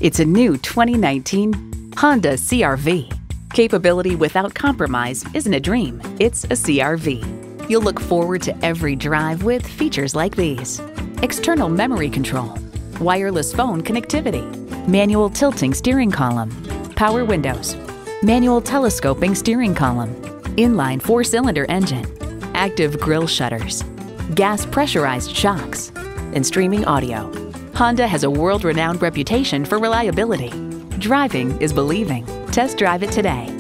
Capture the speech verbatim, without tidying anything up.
It's a new twenty nineteen Honda C R V. Capability without compromise isn't a dream, it's a C R V. You'll look forward to every drive with features like these: external memory control, wireless phone connectivity, manual tilting steering column, power windows, manual telescoping steering column, inline four-cylinder engine, active grille shutters, gas pressurized shocks, and streaming audio. Honda has a world-renowned reputation for reliability. Driving is believing. Test drive it today.